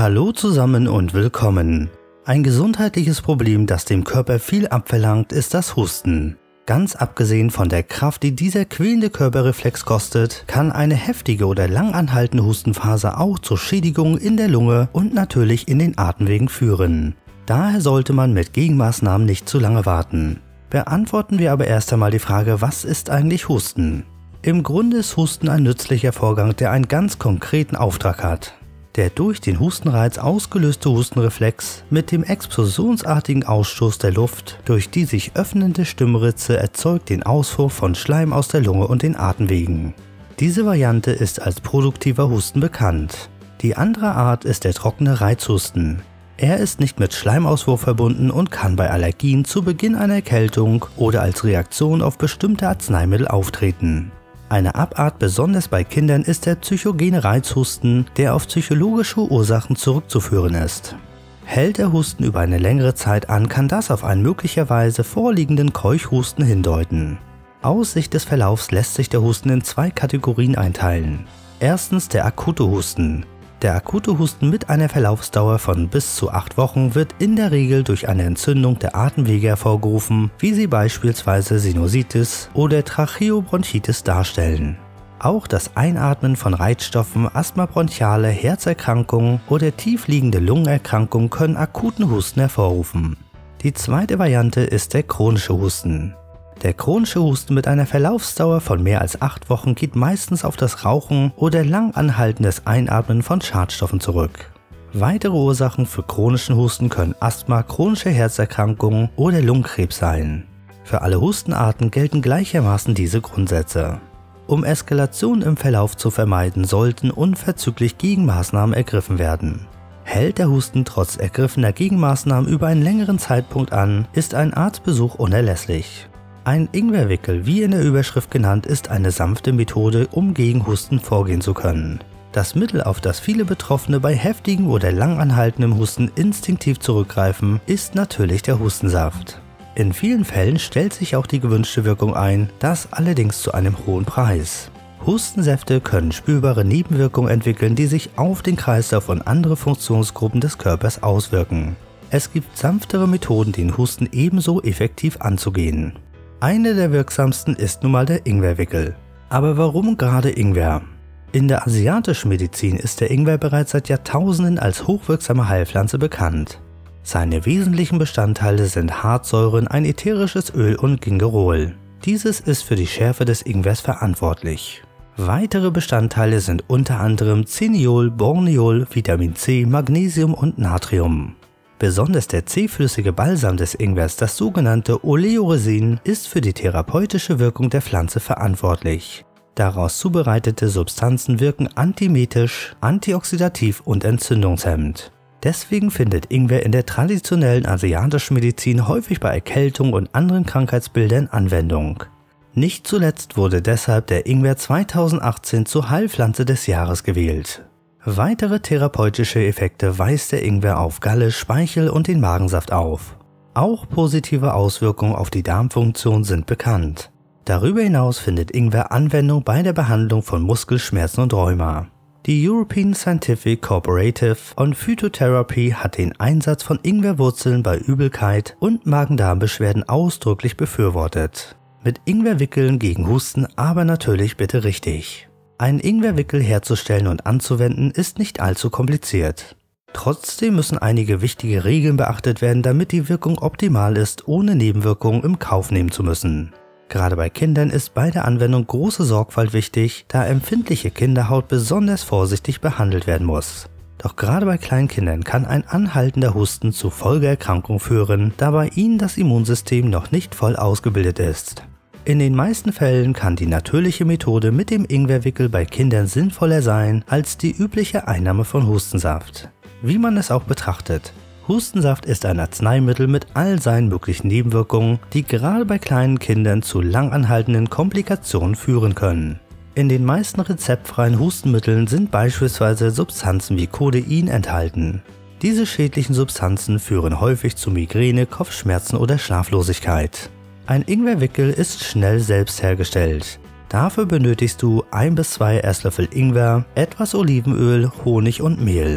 Hallo zusammen und willkommen. Ein gesundheitliches Problem, das dem Körper viel abverlangt, ist das Husten. Ganz abgesehen von der Kraft, die dieser quälende Körperreflex kostet, kann eine heftige oder lang anhaltende Hustenphase auch zu Schädigungen in der Lunge und natürlich in den Atemwegen führen. Daher sollte man mit Gegenmaßnahmen nicht zu lange warten. Beantworten wir aber erst einmal die Frage, was ist eigentlich Husten? Im Grunde ist Husten ein nützlicher Vorgang, der einen ganz konkreten Auftrag hat. Der durch den Hustenreiz ausgelöste Hustenreflex mit dem explosionsartigen Ausstoß der Luft durch die sich öffnende Stimmritze erzeugt den Auswurf von Schleim aus der Lunge und den Atemwegen. Diese Variante ist als produktiver Husten bekannt. Die andere Art ist der trockene Reizhusten. Er ist nicht mit Schleimauswurf verbunden und kann bei Allergien zu Beginn einer Erkältung oder als Reaktion auf bestimmte Arzneimittel auftreten. Eine Abart besonders bei Kindern ist der psychogene Reizhusten, der auf psychologische Ursachen zurückzuführen ist. Hält der Husten über eine längere Zeit an, kann das auf einen möglicherweise vorliegenden Keuchhusten hindeuten. Aus Sicht des Verlaufs lässt sich der Husten in zwei Kategorien einteilen. Erstens der akute Husten. Der akute Husten mit einer Verlaufsdauer von bis zu 8 Wochen wird in der Regel durch eine Entzündung der Atemwege hervorgerufen, wie sie beispielsweise Sinusitis oder Tracheobronchitis darstellen. Auch das Einatmen von Reizstoffen, Asthma bronchiale, Herzerkrankungen oder tiefliegende Lungenerkrankungen können akuten Husten hervorrufen. Die zweite Variante ist der chronische Husten. Der chronische Husten mit einer Verlaufsdauer von mehr als 8 Wochen geht meistens auf das Rauchen oder lang anhaltendes Einatmen von Schadstoffen zurück. Weitere Ursachen für chronischen Husten können Asthma, chronische Herzerkrankungen oder Lungenkrebs sein. Für alle Hustenarten gelten gleichermaßen diese Grundsätze. Um Eskalation im Verlauf zu vermeiden, sollten unverzüglich Gegenmaßnahmen ergriffen werden. Hält der Husten trotz ergriffener Gegenmaßnahmen über einen längeren Zeitpunkt an, ist ein Arztbesuch unerlässlich. Ein Ingwerwickel, wie in der Überschrift genannt, ist eine sanfte Methode, um gegen Husten vorgehen zu können. Das Mittel, auf das viele Betroffene bei heftigem oder lang anhaltendem Husten instinktiv zurückgreifen, ist natürlich der Hustensaft. In vielen Fällen stellt sich auch die gewünschte Wirkung ein, das allerdings zu einem hohen Preis. Hustensäfte können spürbare Nebenwirkungen entwickeln, die sich auf den Kreislauf und andere Funktionsgruppen des Körpers auswirken. Es gibt sanftere Methoden, den Husten ebenso effektiv anzugehen. Eine der wirksamsten ist nun mal der Ingwerwickel. Aber warum gerade Ingwer? In der asiatischen Medizin ist der Ingwer bereits seit Jahrtausenden als hochwirksame Heilpflanze bekannt. Seine wesentlichen Bestandteile sind Harzsäuren, ein ätherisches Öl und Gingerol. Dieses ist für die Schärfe des Ingwers verantwortlich. Weitere Bestandteile sind unter anderem Zeniol, Borneol, Vitamin C, Magnesium und Natrium. Besonders der zähflüssige Balsam des Ingwers, das sogenannte Oleoresin, ist für die therapeutische Wirkung der Pflanze verantwortlich. Daraus zubereitete Substanzen wirken antiemetisch, antioxidativ und entzündungshemmend. Deswegen findet Ingwer in der traditionellen asiatischen Medizin häufig bei Erkältung und anderen Krankheitsbildern Anwendung. Nicht zuletzt wurde deshalb der Ingwer 2018 zur Heilpflanze des Jahres gewählt. Weitere therapeutische Effekte weist der Ingwer auf Galle, Speichel und den Magensaft auf. Auch positive Auswirkungen auf die Darmfunktion sind bekannt. Darüber hinaus findet Ingwer Anwendung bei der Behandlung von Muskelschmerzen und Rheuma. Die European Scientific Cooperative on Phytotherapy hat den Einsatz von Ingwerwurzeln bei Übelkeit und Magen-Darm-Beschwerden ausdrücklich befürwortet. Mit Ingwerwickeln gegen Husten aber natürlich bitte richtig. Einen Ingwerwickel herzustellen und anzuwenden ist nicht allzu kompliziert. Trotzdem müssen einige wichtige Regeln beachtet werden, damit die Wirkung optimal ist, ohne Nebenwirkungen im Kauf nehmen zu müssen. Gerade bei Kindern ist bei der Anwendung große Sorgfalt wichtig, da empfindliche Kinderhaut besonders vorsichtig behandelt werden muss. Doch gerade bei Kleinkindern kann ein anhaltender Husten zu Folgeerkrankungen führen, da bei ihnen das Immunsystem noch nicht voll ausgebildet ist. In den meisten Fällen kann die natürliche Methode mit dem Ingwerwickel bei Kindern sinnvoller sein als die übliche Einnahme von Hustensaft. Wie man es auch betrachtet, Hustensaft ist ein Arzneimittel mit all seinen möglichen Nebenwirkungen, die gerade bei kleinen Kindern zu langanhaltenden Komplikationen führen können. In den meisten rezeptfreien Hustenmitteln sind beispielsweise Substanzen wie Codein enthalten. Diese schädlichen Substanzen führen häufig zu Migräne, Kopfschmerzen oder Schlaflosigkeit. Ein Ingwerwickel ist schnell selbst hergestellt. Dafür benötigst du 1 bis 2 Esslöffel Ingwer, etwas Olivenöl, Honig und Mehl.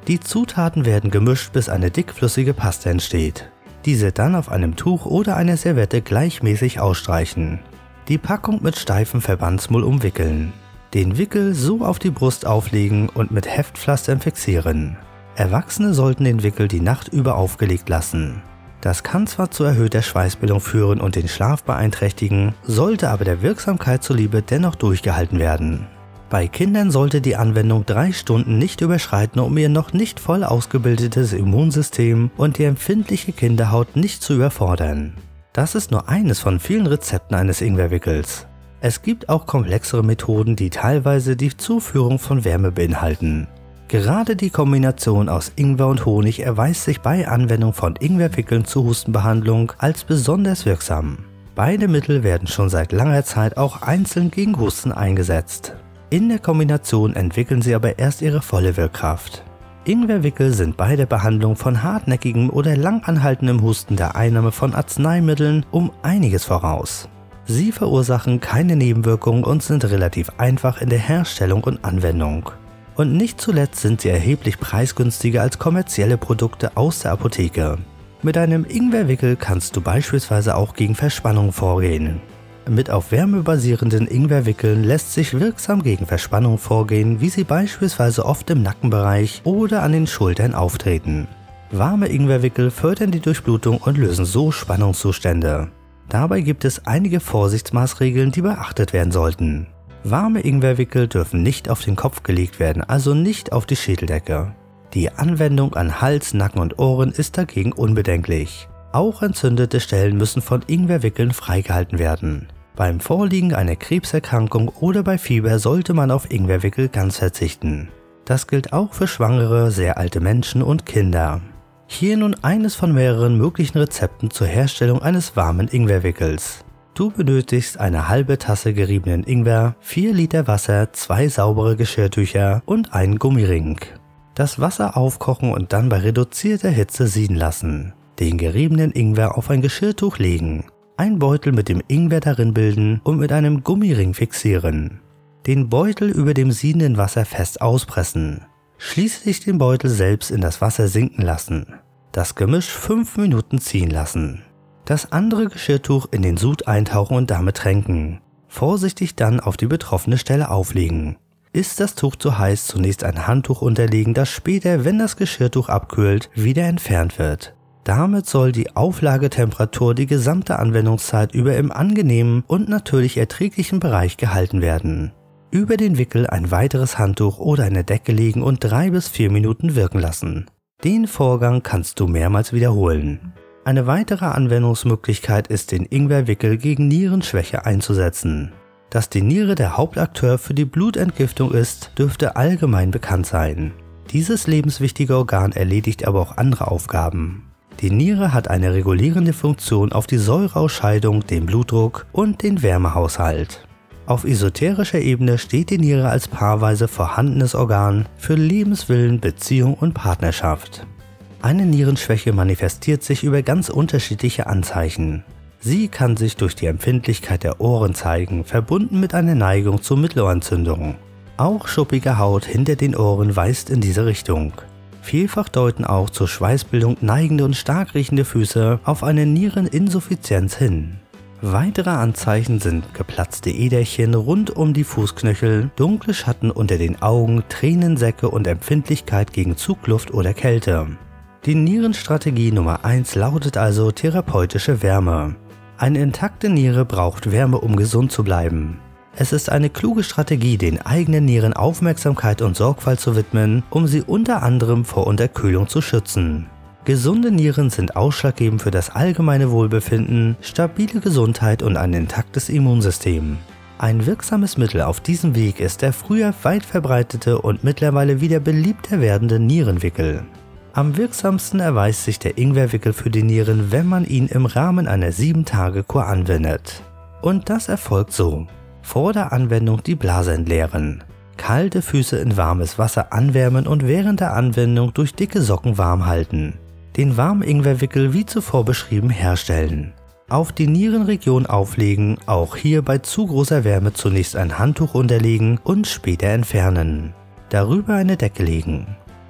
Die Zutaten werden gemischt, bis eine dickflüssige Paste entsteht. Diese dann auf einem Tuch oder einer Serviette gleichmäßig ausstreichen. Die Packung mit steifem Verbandsmull umwickeln. Den Wickel so auf die Brust auflegen und mit Heftpflastern fixieren. Erwachsene sollten den Wickel die Nacht über aufgelegt lassen. Das kann zwar zu erhöhter Schweißbildung führen und den Schlaf beeinträchtigen, sollte aber der Wirksamkeit zuliebe dennoch durchgehalten werden. Bei Kindern sollte die Anwendung 3 Stunden nicht überschreiten, um ihr noch nicht voll ausgebildetes Immunsystem und die empfindliche Kinderhaut nicht zu überfordern. Das ist nur eines von vielen Rezepten eines Ingwerwickels. Es gibt auch komplexere Methoden, die teilweise die Zuführung von Wärme beinhalten. Gerade die Kombination aus Ingwer und Honig erweist sich bei Anwendung von Ingwerwickeln zur Hustenbehandlung als besonders wirksam. Beide Mittel werden schon seit langer Zeit auch einzeln gegen Husten eingesetzt. In der Kombination entwickeln sie aber erst ihre volle Wirkkraft. Ingwerwickel sind bei der Behandlung von hartnäckigem oder langanhaltendem Husten der Einnahme von Arzneimitteln um einiges voraus. Sie verursachen keine Nebenwirkungen und sind relativ einfach in der Herstellung und Anwendung. Und nicht zuletzt sind sie erheblich preisgünstiger als kommerzielle Produkte aus der Apotheke. Mit einem Ingwerwickel kannst du beispielsweise auch gegen Verspannung vorgehen. Mit auf Wärme basierenden Ingwerwickeln lässt sich wirksam gegen Verspannung vorgehen, wie sie beispielsweise oft im Nackenbereich oder an den Schultern auftreten. Warme Ingwerwickel fördern die Durchblutung und lösen so Spannungszustände. Dabei gibt es einige Vorsichtsmaßregeln, die beachtet werden sollten. Warme Ingwerwickel dürfen nicht auf den Kopf gelegt werden, also nicht auf die Schädeldecke. Die Anwendung an Hals, Nacken und Ohren ist dagegen unbedenklich. Auch entzündete Stellen müssen von Ingwerwickeln freigehalten werden. Beim Vorliegen einer Krebserkrankung oder bei Fieber sollte man auf Ingwerwickel ganz verzichten. Das gilt auch für schwangere, sehr alte Menschen und Kinder. Hier nun eines von mehreren möglichen Rezepten zur Herstellung eines warmen Ingwerwickels. Du benötigst eine halbe Tasse geriebenen Ingwer, 4 Liter Wasser, 2 saubere Geschirrtücher und einen Gummiring. Das Wasser aufkochen und dann bei reduzierter Hitze sieden lassen. Den geriebenen Ingwer auf ein Geschirrtuch legen. Einen Beutel mit dem Ingwer darin bilden und mit einem Gummiring fixieren. Den Beutel über dem siedenden Wasser fest auspressen. Schließlich den Beutel selbst in das Wasser sinken lassen. Das Gemisch 5 Minuten ziehen lassen. Das andere Geschirrtuch in den Sud eintauchen und damit tränken. Vorsichtig dann auf die betroffene Stelle auflegen. Ist das Tuch zu heiß, zunächst ein Handtuch unterlegen, das später, wenn das Geschirrtuch abkühlt, wieder entfernt wird. Damit soll die Auflagetemperatur die gesamte Anwendungszeit über im angenehmen und natürlich erträglichen Bereich gehalten werden. Über den Wickel ein weiteres Handtuch oder eine Decke legen und 3 bis 4 Minuten wirken lassen. Den Vorgang kannst du mehrmals wiederholen. Eine weitere Anwendungsmöglichkeit ist, den Ingwerwickel gegen Nierenschwäche einzusetzen. Dass die Niere der Hauptakteur für die Blutentgiftung ist, dürfte allgemein bekannt sein. Dieses lebenswichtige Organ erledigt aber auch andere Aufgaben. Die Niere hat eine regulierende Funktion auf die Säureausscheidung, den Blutdruck und den Wärmehaushalt. Auf esoterischer Ebene steht die Niere als paarweise vorhandenes Organ für Lebenswillen, Beziehung und Partnerschaft. Eine Nierenschwäche manifestiert sich über ganz unterschiedliche Anzeichen. Sie kann sich durch die Empfindlichkeit der Ohren zeigen, verbunden mit einer Neigung zur Mittelohrentzündung. Auch schuppige Haut hinter den Ohren weist in diese Richtung. Vielfach deuten auch zur Schweißbildung neigende und stark riechende Füße auf eine Niereninsuffizienz hin. Weitere Anzeichen sind geplatzte Äderchen rund um die Fußknöchel, dunkle Schatten unter den Augen, Tränensäcke und Empfindlichkeit gegen Zugluft oder Kälte. Die Nierenstrategie Nummer 1 lautet also therapeutische Wärme. Eine intakte Niere braucht Wärme, um gesund zu bleiben. Es ist eine kluge Strategie, den eigenen Nieren Aufmerksamkeit und Sorgfalt zu widmen, um sie unter anderem vor Unterkühlung zu schützen. Gesunde Nieren sind ausschlaggebend für das allgemeine Wohlbefinden, stabile Gesundheit und ein intaktes Immunsystem. Ein wirksames Mittel auf diesem Weg ist der früher weit verbreitete und mittlerweile wieder beliebter werdende Nierenwickel. Am wirksamsten erweist sich der Ingwerwickel für die Nieren, wenn man ihn im Rahmen einer 7-Tage-Kur anwendet. Und das erfolgt so. Vor der Anwendung die Blase entleeren. Kalte Füße in warmes Wasser anwärmen und während der Anwendung durch dicke Socken warm halten. Den warmen Ingwerwickel wie zuvor beschrieben herstellen. Auf die Nierenregion auflegen, auch hier bei zu großer Wärme zunächst ein Handtuch unterlegen und später entfernen. Darüber eine Decke legen.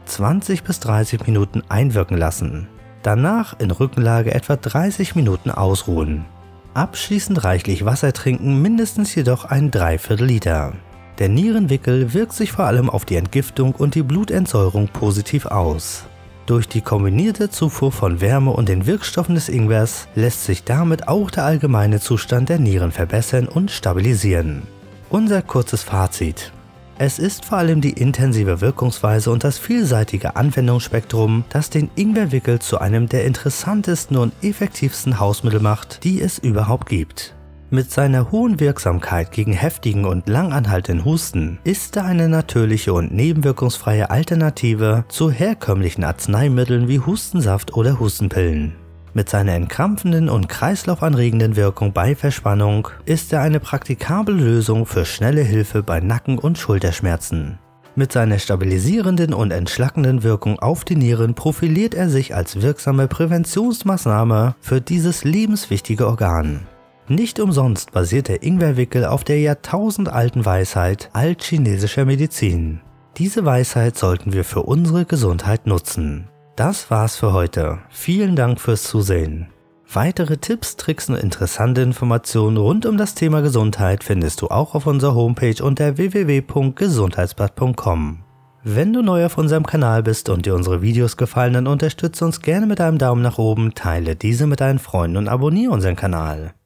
20 bis 30 Minuten einwirken lassen. Danach in Rückenlage etwa 30 Minuten ausruhen. Abschließend reichlich Wasser trinken, mindestens jedoch ein 3/4 Liter. Der Nierenwickel wirkt sich vor allem auf die Entgiftung und die Blutentsäuerung positiv aus. Durch die kombinierte Zufuhr von Wärme und den Wirkstoffen des Ingwers lässt sich damit auch der allgemeine Zustand der Nieren verbessern und stabilisieren. Unser kurzes Fazit: Es ist vor allem die intensive Wirkungsweise und das vielseitige Anwendungsspektrum, das den Ingwerwickel zu einem der interessantesten und effektivsten Hausmittel macht, die es überhaupt gibt. Mit seiner hohen Wirksamkeit gegen heftigen und langanhaltenden Husten ist er eine natürliche und nebenwirkungsfreie Alternative zu herkömmlichen Arzneimitteln wie Hustensaft oder Hustenpillen. Mit seiner entkrampfenden und kreislaufanregenden Wirkung bei Verspannung ist er eine praktikable Lösung für schnelle Hilfe bei Nacken- und Schulterschmerzen. Mit seiner stabilisierenden und entschlackenden Wirkung auf die Nieren profiliert er sich als wirksame Präventionsmaßnahme für dieses lebenswichtige Organ. Nicht umsonst basiert der Ingwerwickel auf der jahrtausendalten Weisheit altchinesischer Medizin. Diese Weisheit sollten wir für unsere Gesundheit nutzen. Das war's für heute. Vielen Dank fürs Zusehen. Weitere Tipps, Tricks und interessante Informationen rund um das Thema Gesundheit findest du auch auf unserer Homepage unter www.gesundheitsblatt.com. Wenn du neu auf unserem Kanal bist und dir unsere Videos gefallen, dann unterstütze uns gerne mit einem Daumen nach oben, teile diese mit deinen Freunden und abonniere unseren Kanal.